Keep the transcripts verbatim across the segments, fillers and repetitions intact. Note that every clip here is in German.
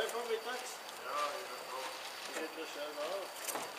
frei von mittags? Ja, ich bin froh. Geht das schnell auf?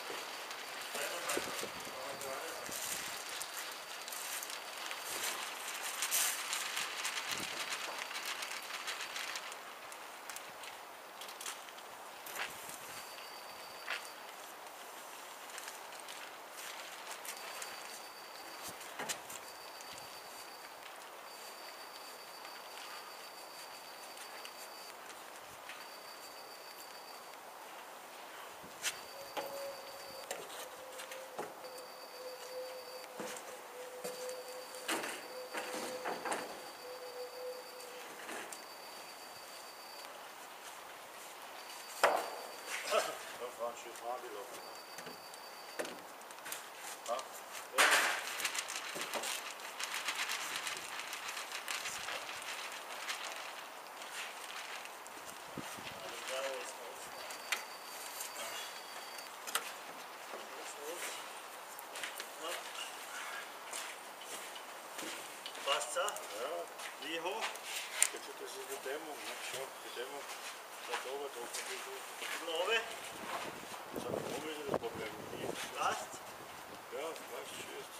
Da fahren schon Frage laufen. Ja. Passt ja? Ja, Wie hoch? das ist die Dämmung. Ne? Schau, die Dämmung. Da oben drauf. Und oben? Das hat oben ist das Problem. Hier. Passt? Ja, weißt du, schießt.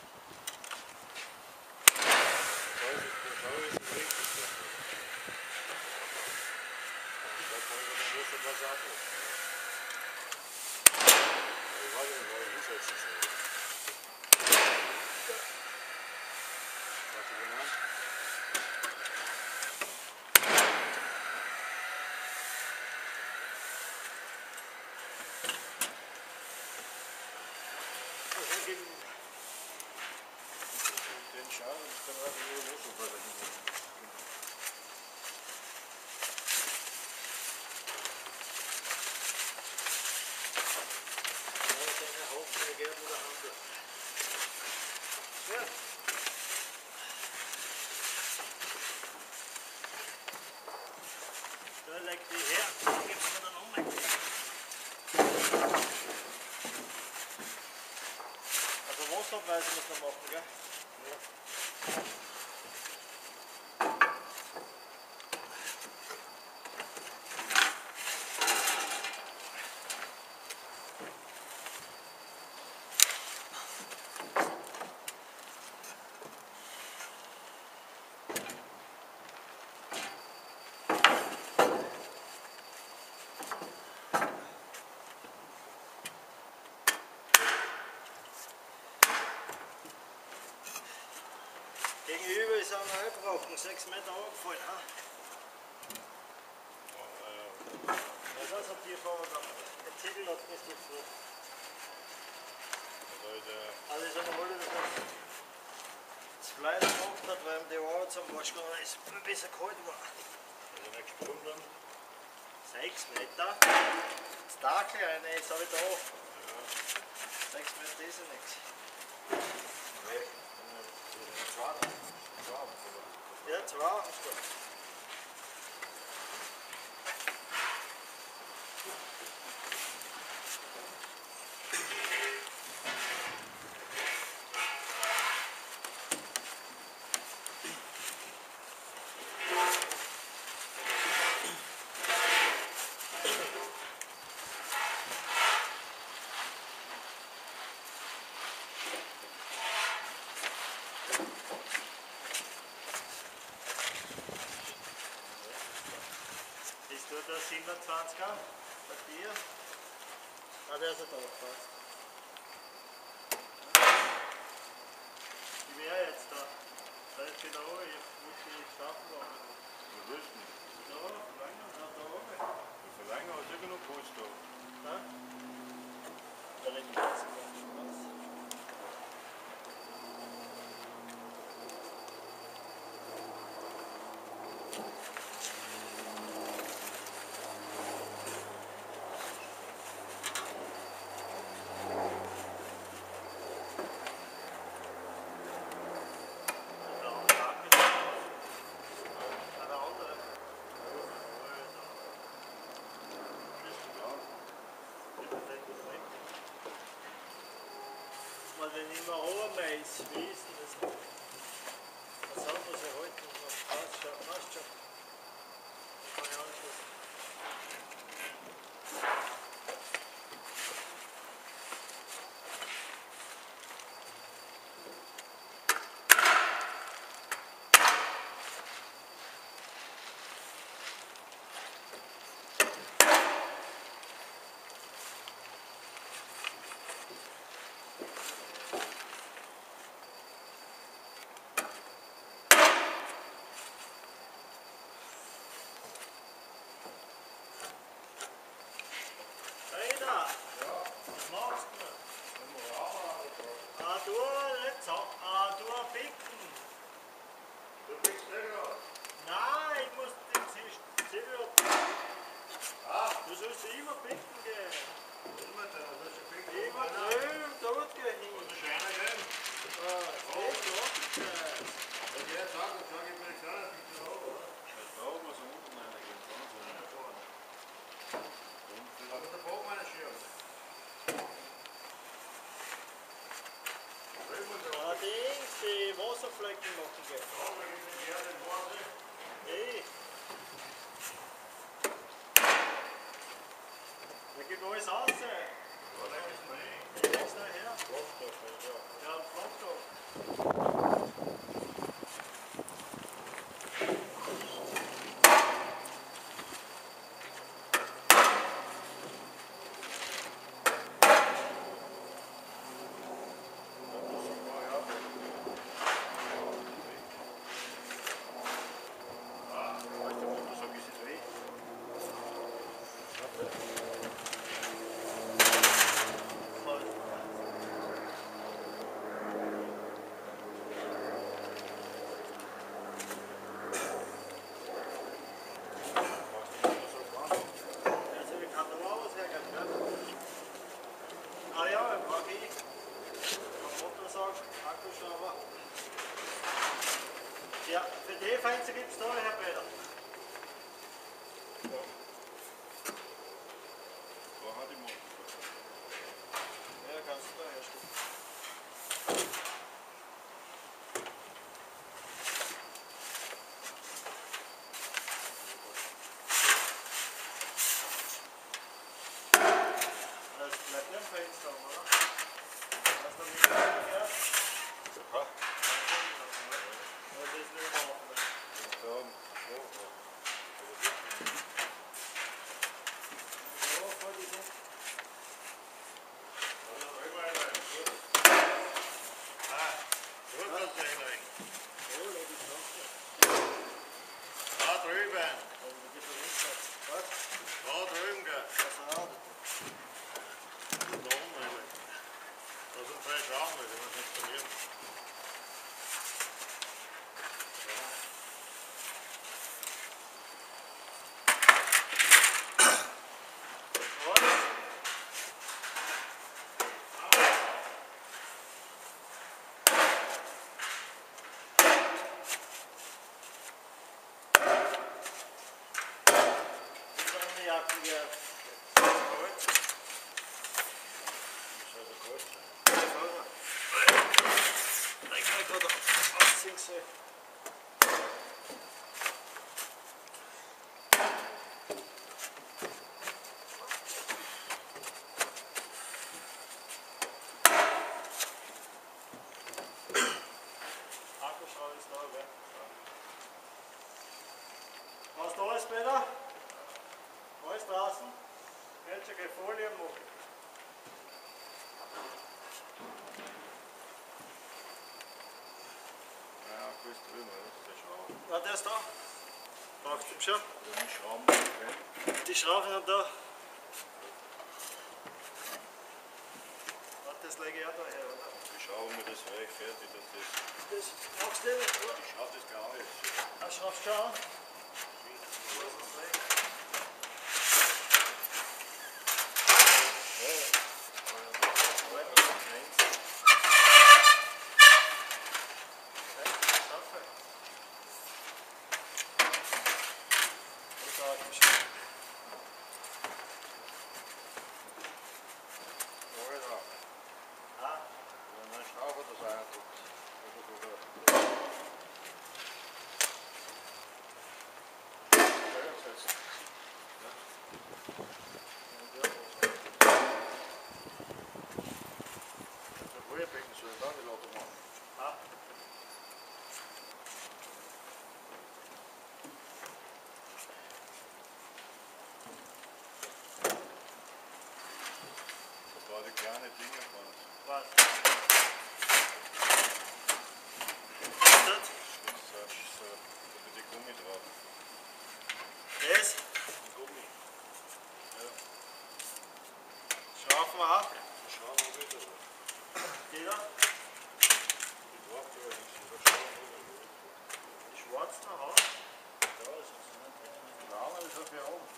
Da ist es, da ist es richtig. Da kann ich dann bloß etwas anderes. Ich weiß nicht, wo ich hinsetzen soll. Was du genannt? Den Schaden, das kann man nur los so weiter. Da leg die her, dann gibst du dann um. Also Wasserabweise muss man machen, gell? Ja. Gegenüber ist auch noch gebrochen, sechs Meter hochgefallen. Ha? Was hast du hier vorne gehabt? Der Zettel hat mich geflogen. Alles an der Rolle, das Fleisch gemacht hat, weil ihm die Haare zum Waschgang ist, bis er kalt war. Also nicht Strom dann? sechs Meter. Das Dackel eine, jetzt habe ich da. Ja. sechs Meter ist ja nichts. Nee. Zwei. Zwei. Ja, zwei haben sie da. Bist du der siebenundzwanziger bei dir? Ah, der ist ja da, passt. Ich wäre jetzt da. Da ist wieder oben, ich muss die Stapel machen. Wir wüssten. Da, verlängern, da, da oben. Wir verlängern uns immer noch kurz da. Da? Da rechts was. Weil wenn immer Obermais, wie ist denn das noch? Was haben wir sie heute noch? Passt schon, passt schon. Ich kann ja anschließen. Peter? Alles draußen? Kannst du keine Folien machen? Ja, gut drüber, das ist der Schrauben. Na, der ist da. Brauchst du ihn schon? Ja, die Schrauben, okay. Die Schrauben sind da. Warte, das lege ich auch da her, oder? Die Schrauben mir das weg, fertig, dass das. Das machst du nicht, oder? Ich schraube das gar nicht. Ah, schraubst du schon an? Kleine Dinge von. Was? Was ist das? Das ist so, da wird die Gummi drauf. Das? Die Gummi. Ja. Schrauben wir auch. Die Schrauben wieder. Die da? Die braucht aber nicht. Die Schrauben wieder. Die schwarzen Haare? Ja, das ist nicht drin. Nein, das ist für oben.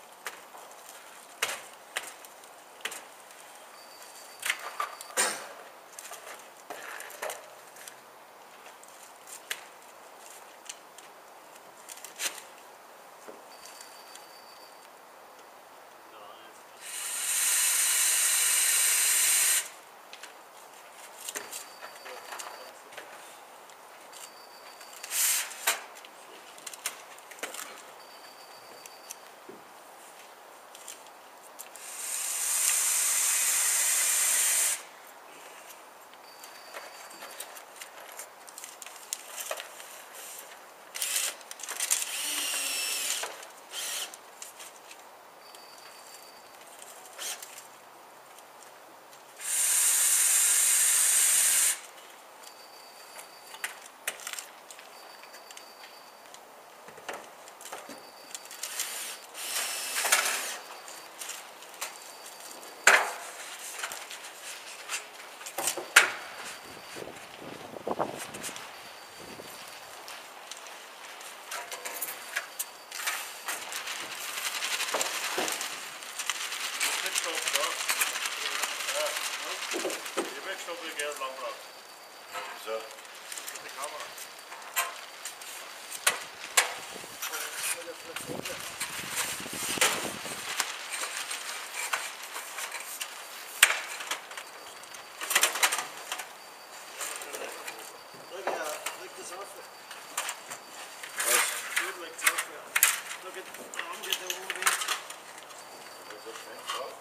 So. Die Kamera. Leg ja, leg das auf. Was? Gut, leg das auf. Da geht der Arm geht der Wind. Das ist nicht drauf.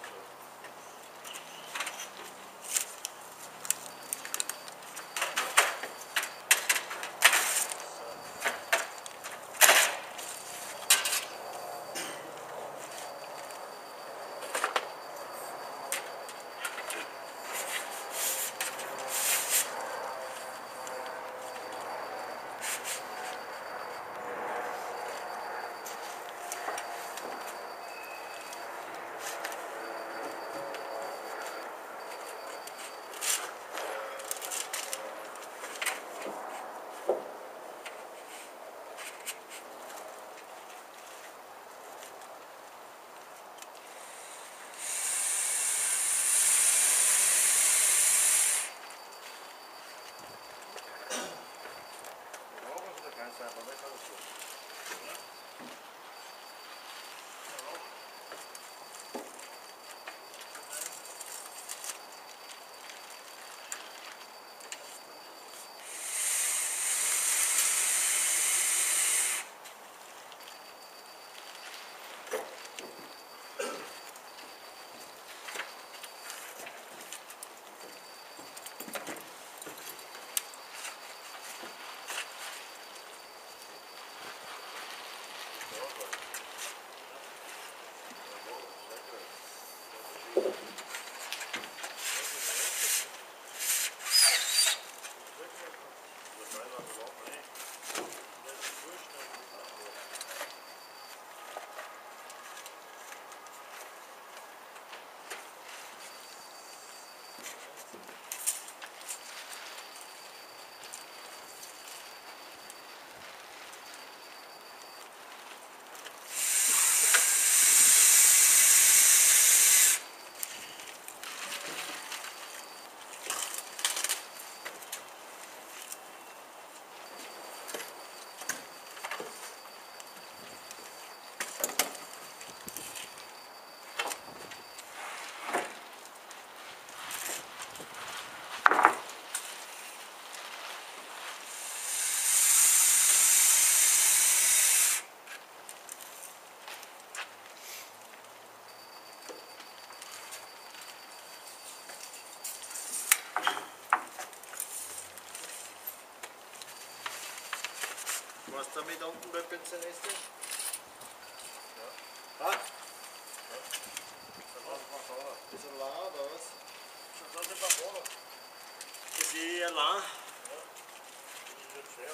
Was damit unten bei Pensionist ist? Ja. Ha? Ja. Das war mal sauer. Ist er lang oder was? Das ist mal sauer. Das ist eher lang. Ja. Das ist jetzt schwer.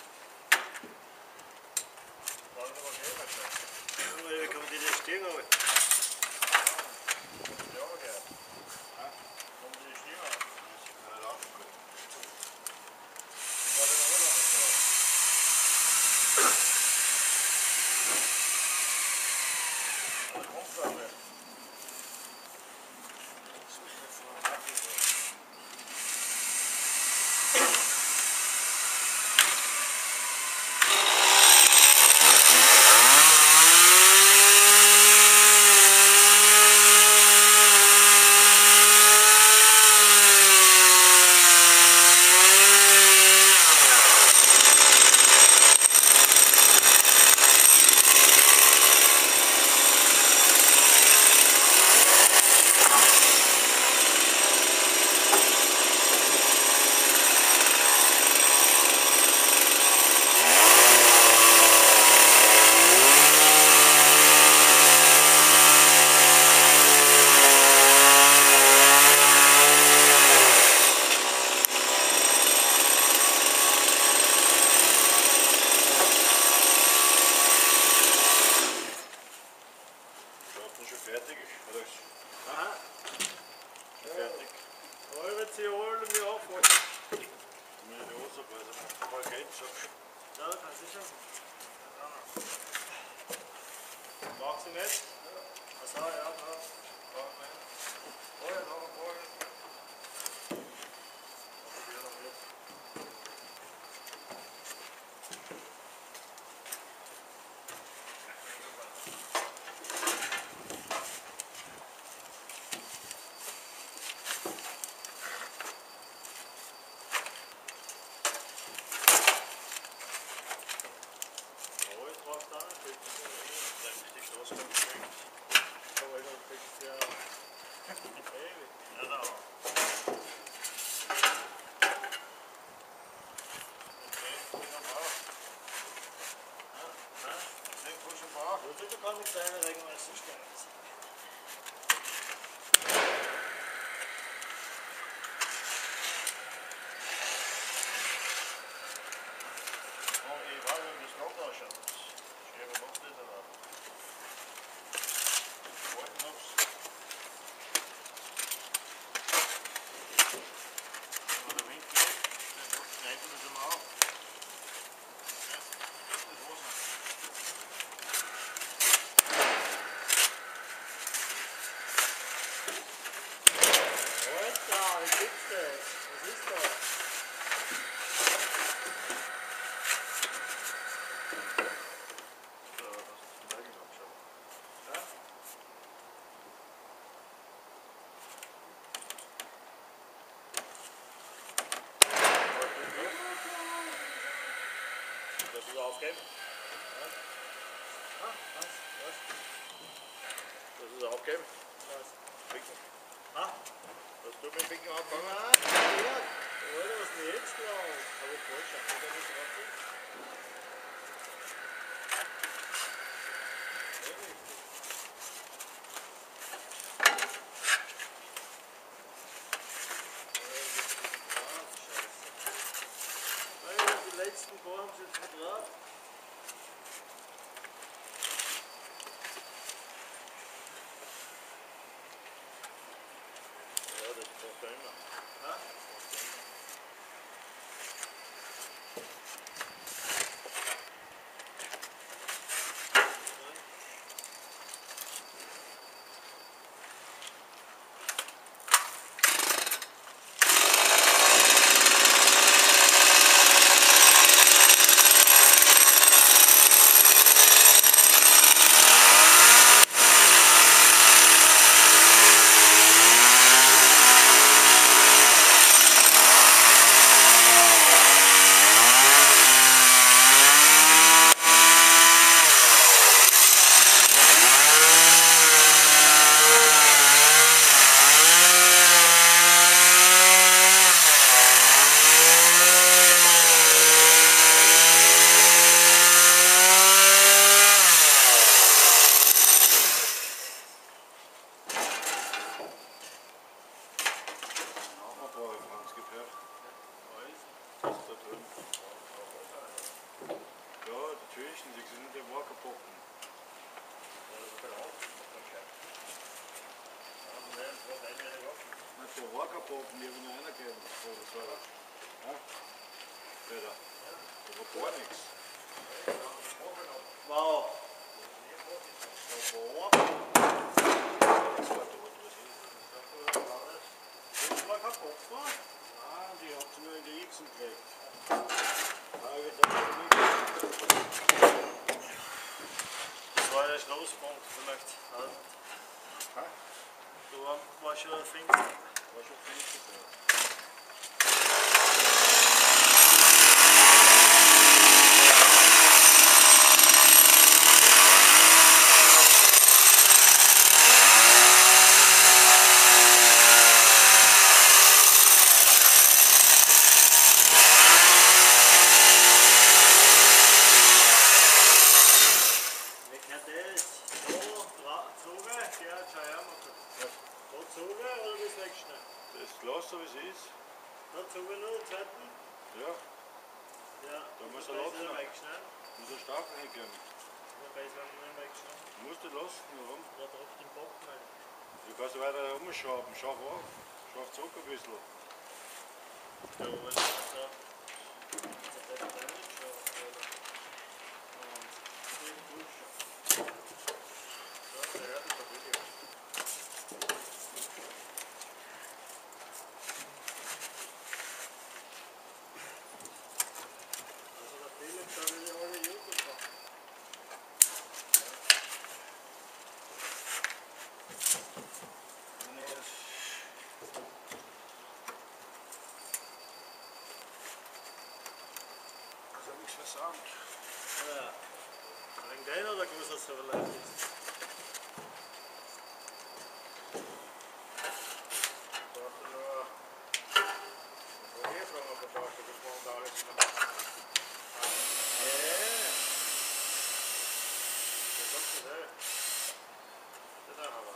War noch was her, Wie kann man die denn stehen? Aber? ja, okay. Ja. Kommen die Stimme an? Das ist keine Laufen können. War der Roller noch da? Da kommt er nicht. Fertig, oder? Aha. Fertig. Ja, wenn sie alle mir aufholen. Mit der Hose, weil es mal geht, so. Ja, kann sicher. Magst du nicht? Achso, ja, ja. Oh ja, noch ein paar. Aber wieder noch nicht. Du kannst mit deiner regelmäßig stellen. Aufgeben? Ja. Ah, was? Was? Das ist aufgeben? Was? Picken? Ah? Hast du mit Picken angefangen? Nein, ja. Oder was denn jetzt los? Aber ich wollte schon, ich nicht drauf hin. Die letzten paar haben sie jetzt nicht drauf. Ja, das passt ja immer. Ja? keinen Bock, mir will noch einer geben. Oder so. Ja? Peter. Da war gar nichts. Wow. Das war kein Bock, ne? Nein, die habt ihr nur in die Xen gekriegt. Ah, ich hab da nicht. Das war der Schlusspunkt vielleicht. Ha? Du war schon ein Finger. War schon fertig. Lass so wie es ist. Noch zu nur den zweiten? Ja, Ja. da muss er er lassen. nicht wegschneiden. Muss er Stapel hingehen. Dann weiß er nicht wegschneiden. Musst du lassen, warum? Da drückt den Bock rein. Du kannst weiter umschaben. Schau auf. Schau zurück ein bisschen. Ja, aber wenn ich da. Das hat er nicht schon. Und den Duschen. Ja, der hört es doch wirklich. Da will ich alle YouTube machen. Das hat nichts versammelt. Ja. Wegen den oder gewusst, dass es so leicht ist? Ich dachte nur, ich habe hier noch gedacht, das war alles in der Macht. Ja. Das ist das, ey. Das ist aber.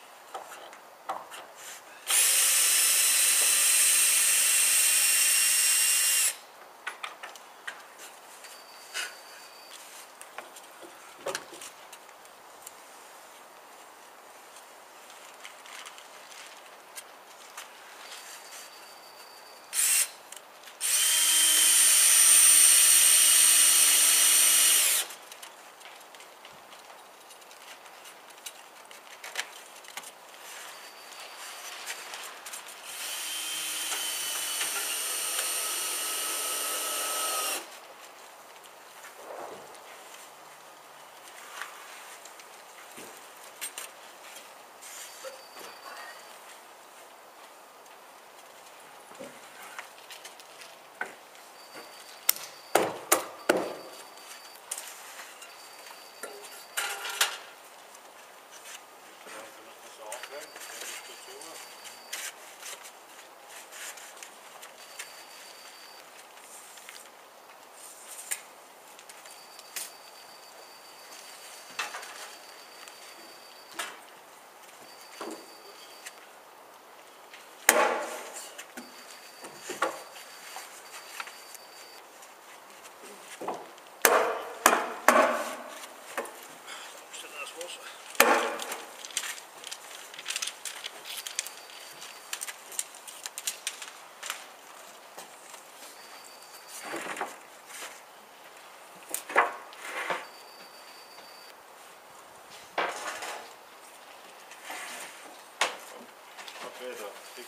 Peter, dick.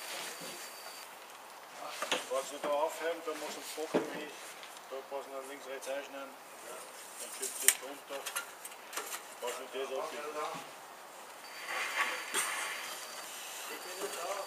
Was du da aufheben, da musst du den Bock nämlich, da passen wir links, rechts einschneiden. Dann schiebt das runter. Pass du das auf. Ich bin jetzt auch.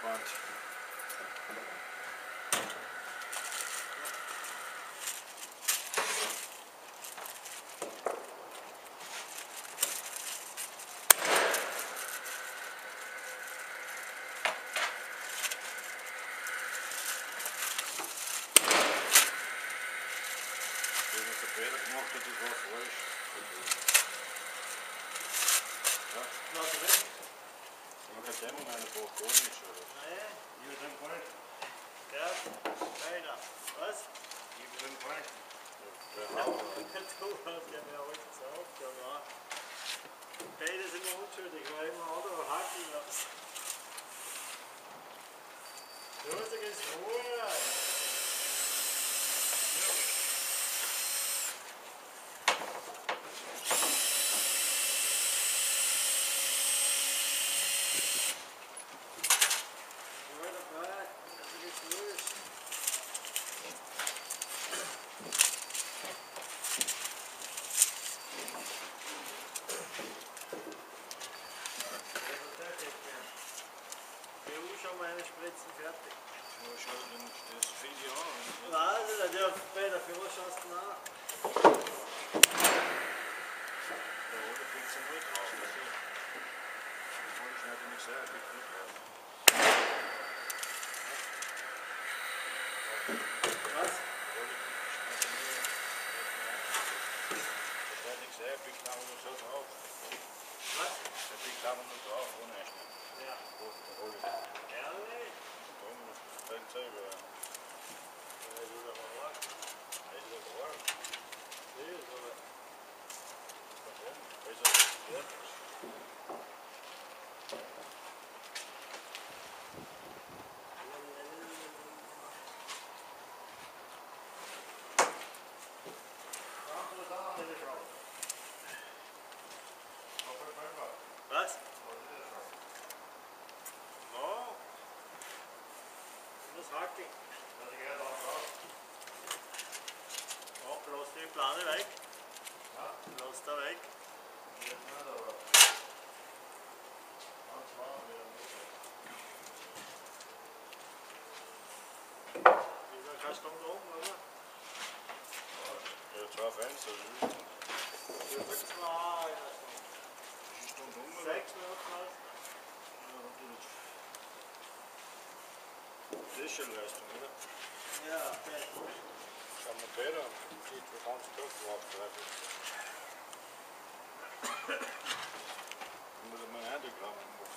gespannt. Das, was der Peter gemacht hat, das war falsch. Ja. Na, drin. Man kann Dämmung eine braucht gar nicht, oder? Nein. Über den Fall. Ja, keiner. Was? Über den Fall. Der Ja, Hauer. du hast ja mir heute gesagt, ja, ja. Beide sind wir unschuldig, weil immer andere hacken lassen. Du hast ja ganz Ruhe. Ruhe dabei, also geht's los. B U schon meine Spritzen fertig. Ja, schau, dann das ist viele Jahre. Was? Der darf bei der Führerschein nach. Da oben kriegt sie nur drauf. Das wollte ich nicht nicht sagen, kriegt nicht drauf. Was? Das hat nichts her, kriegt aber nur so drauf. Was? Der kriegt aber nur drauf, ohne Einschnitt. Ja. Ehrlich? Dann selber. Ja, du da mal warten. Ist das wahr? Nee, aber. Warum? Ist das ja? Was? No. Das Hacking. Ja, bloß die Plane weg. Bloß da weg. Dieser Kasten da oben, oder? Ja, zwei Fenster. Ja, zwei. Eine Stunde um. Sechs Minuten hast Das ist schon Leistung, oder? du. Ja, okay. Kann man Peter, geht für ganz Tag drauf. Da muss man einen Gramm machen.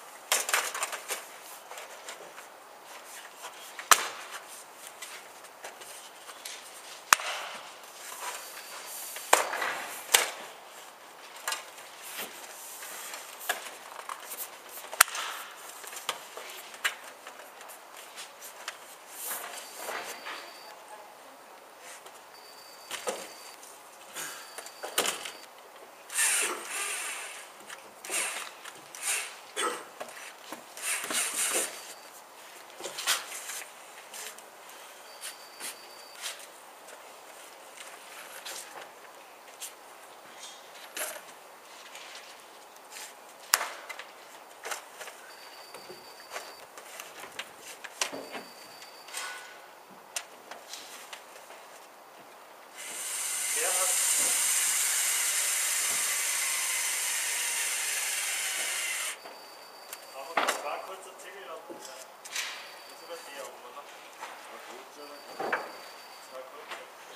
Der hat. Aber das war kurz ein Ziegel ab. Das ist über die oben, oder? War gut, oder? Das war kurz.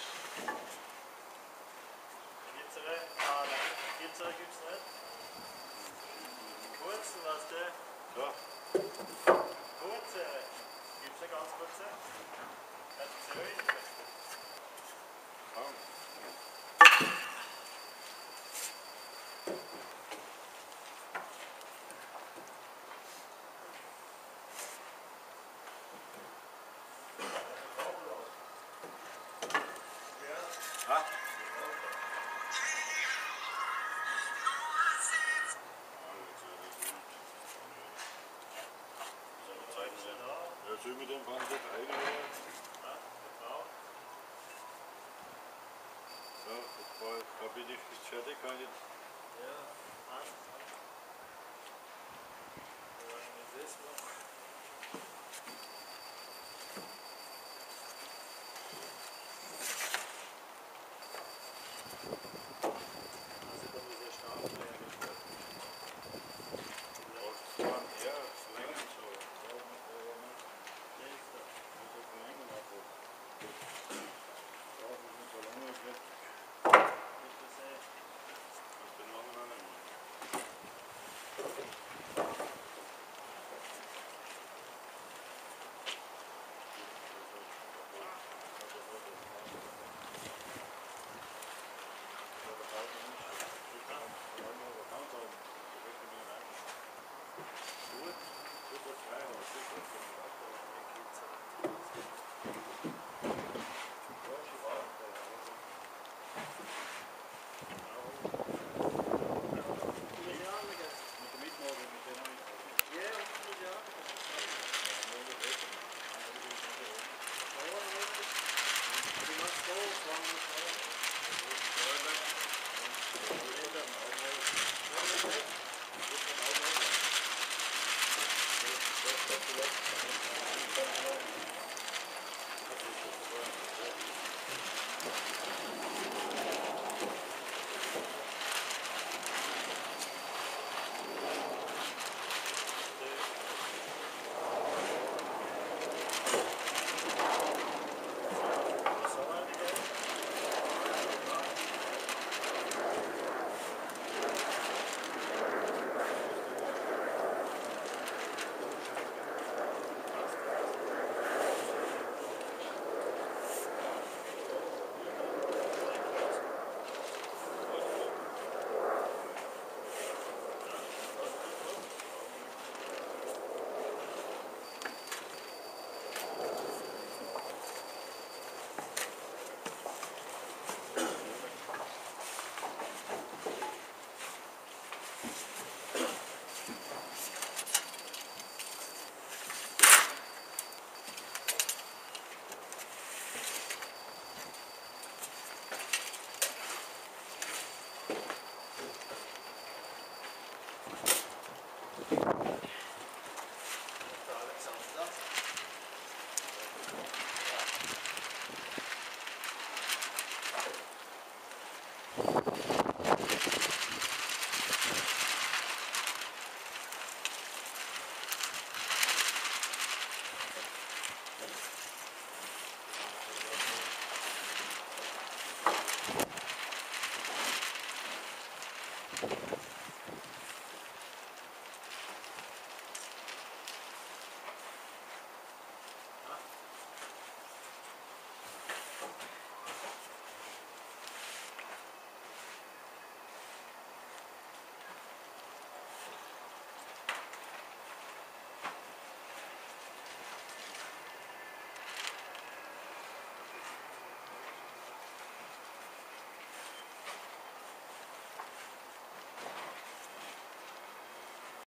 Kürzere? Ah, nein. Kürzere gibt's nicht. Kurzen, was der? Ja, Kurze. Gibt's eine ganz kurze? Ja, das ist ja richtig. komm. Ha? Ja, soll mit dem Band nicht rein, oder? Ja, da bin ich fertig, kann ich jetzt